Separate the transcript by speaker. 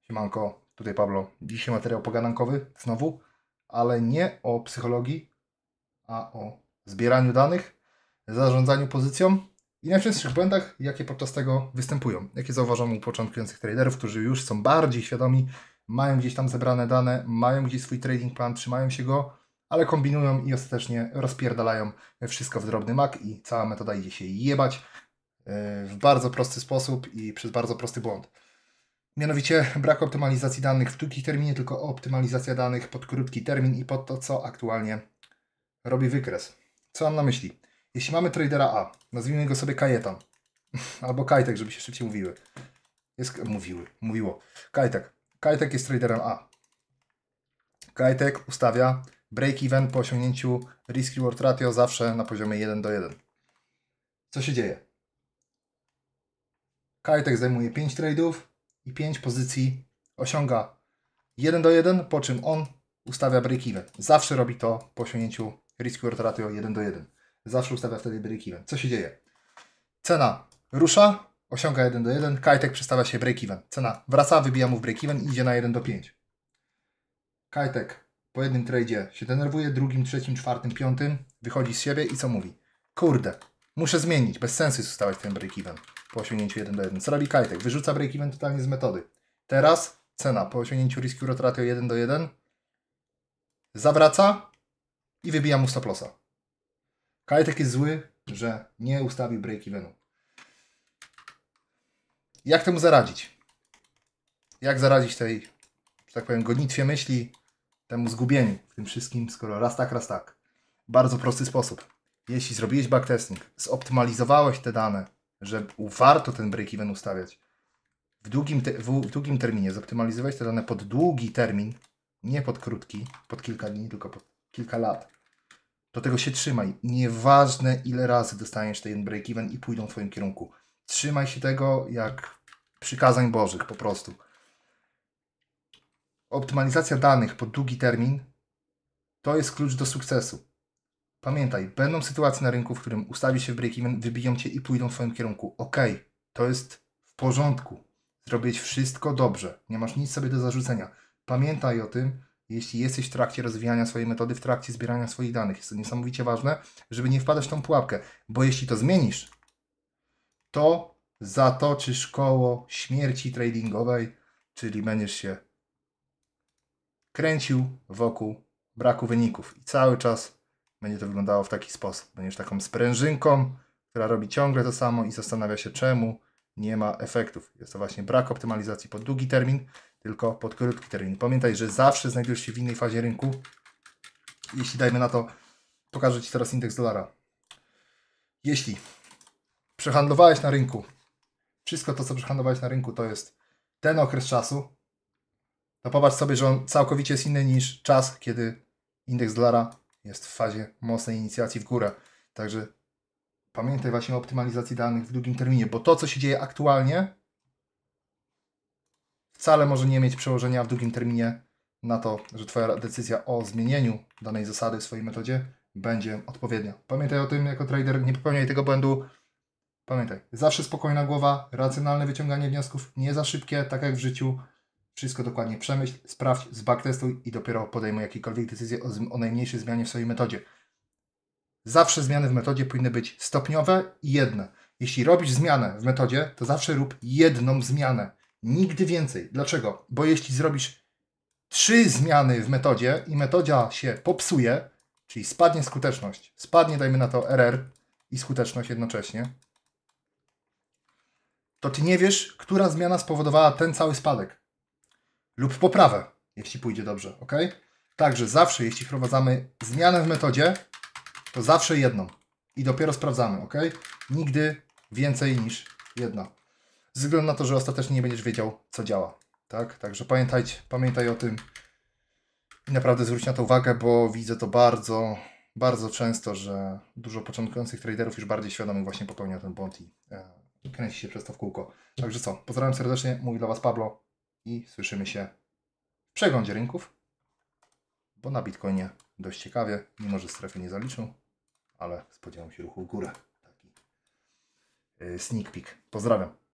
Speaker 1: Siemanko, tutaj Pablo. Dzisiaj materiał pogadankowy znowu, ale nie o psychologii, a o zbieraniu danych, zarządzaniu pozycją i najczęstszych błędach, jakie podczas tego występują. Jakie zauważam u początkujących traderów, którzy już są bardziej świadomi, mają gdzieś tam zebrane dane, mają gdzieś swój trading plan, trzymają się go, ale kombinują i ostatecznie rozpierdalają wszystko w drobny mak i cała metoda idzie się jebać w bardzo prosty sposób i przez bardzo prosty błąd. Mianowicie brak optymalizacji danych w długim terminie, tylko optymalizacja danych pod krótki termin i pod to, co aktualnie robi wykres. Co mam na myśli? Jeśli mamy tradera A, nazwijmy go sobie Kajetan, albo Kajtek, żeby się szybciej mówiło. Kajtek. Kajtek jest traderem A. Kajtek ustawia break-even po osiągnięciu risk-reward ratio zawsze na poziomie 1:1. Co się dzieje? Kajtek zajmuje 5 trade'ów i 5 pozycji osiąga 1:1, po czym on ustawia break-even. Zawsze robi to po osiągnięciu risk-reward ratio 1:1. Zawsze ustawia wtedy break-even. Co się dzieje? Cena rusza, osiąga 1:1, Kajtek przestawia się break-even. Cena wraca, wybija mu w break-even i idzie na 1:5. Kajtek po jednym tradzie się denerwuje, drugim, trzecim, czwartym, piątym wychodzi z siebie i co mówi? Kurde, muszę zmienić, bez sensu jest ustawiać ten break-even po osiągnięciu 1:1. Co robi Kajtek? Wyrzuca break-even totalnie z metody. Teraz cena po osiągnięciu risk-reward ratio 1:1 zawraca i wybija mu stop lossa. Kajtek jest zły, że nie ustawił break-evenu. Jak temu zaradzić? Jak zaradzić tej, że tak powiem, gonitwie myśli, temu zgubieniu w tym wszystkim, skoro raz tak? Bardzo prosty sposób. Jeśli zrobiłeś backtesting, zoptymalizowałeś te dane, że warto ten break-even ustawiać, w długim terminie zoptymalizowałeś te dane pod długi termin, nie pod krótki, pod kilka dni, tylko pod kilka lat, do tego się trzymaj. Nieważne ile razy dostaniesz ten break-even i pójdą w Twoim kierunku. Trzymaj się tego jak przykazań Bożych po prostu. Optymalizacja danych pod długi termin to jest klucz do sukcesu. Pamiętaj, będą sytuacje na rynku, w którym ustawisz się w break-even, wybiją Cię i pójdą w Twoim kierunku. Ok, to jest w porządku. Zrobić wszystko dobrze. Nie masz nic sobie do zarzucenia. Pamiętaj o tym, jeśli jesteś w trakcie rozwijania swojej metody, w trakcie zbierania swoich danych. Jest to niesamowicie ważne, żeby nie wpadać w tą pułapkę. Bo jeśli to zmienisz, to zatoczysz koło śmierci tradingowej, czyli będziesz się kręcił wokół braku wyników. I cały czas będzie to wyglądało w taki sposób. Będziesz taką sprężynką, która robi ciągle to samo i zastanawia się, czemu nie ma efektów. Jest to właśnie brak optymalizacji pod długi termin, tylko pod krótki termin. Pamiętaj, że zawsze znajdujesz się w innej fazie rynku. Jeśli dajmy na to, pokażę Ci teraz indeks dolara. Jeśli przehandlowałeś na rynku, wszystko to, co przehandlowałeś na rynku, to jest ten okres czasu, to popatrz sobie, że on całkowicie jest inny niż czas, kiedy indeks dolara jest w fazie mocnej inicjacji w górę. Także pamiętaj właśnie o optymalizacji danych w długim terminie, bo to, co się dzieje aktualnie, wcale może nie mieć przełożenia w długim terminie na to, że Twoja decyzja o zmienieniu danej zasady w swojej metodzie będzie odpowiednia. Pamiętaj o tym jako trader, nie popełniaj tego błędu. Pamiętaj, zawsze spokojna głowa, racjonalne wyciąganie wniosków, nie za szybkie, tak jak w życiu. Wszystko dokładnie przemyśl, sprawdź, zbacktestuj i dopiero podejmuj jakiekolwiek decyzje o najmniejszej zmianie w swojej metodzie. Zawsze zmiany w metodzie powinny być stopniowe i jedne. Jeśli robisz zmianę w metodzie, to zawsze rób jedną zmianę. Nigdy więcej. Dlaczego? Bo jeśli zrobisz 3 zmiany w metodzie i metoda się popsuje, czyli spadnie skuteczność, spadnie, dajmy na to, RR i skuteczność jednocześnie, to Ty nie wiesz, która zmiana spowodowała ten cały spadek. Lub poprawę, jeśli pójdzie dobrze, ok? Także zawsze, jeśli wprowadzamy zmianę w metodzie, to zawsze jedną. I dopiero sprawdzamy, ok? Nigdy więcej niż jedna. Ze względu na to, że ostatecznie nie będziesz wiedział, co działa. Tak? Także pamiętaj o tym i naprawdę zwróć na to uwagę, bo widzę to bardzo, bardzo często, że dużo początkujących traderów już bardziej świadomych właśnie popełnia ten błąd i kręci się przez to w kółko. Także co? Pozdrawiam serdecznie, mówi dla Was Pablo i słyszymy się w przeglądzie rynków, bo na Bitcoinie dość ciekawie, mimo że strefy nie zaliczył, ale spodziewam się ruchu w górę. Taki sneak peek. Pozdrawiam.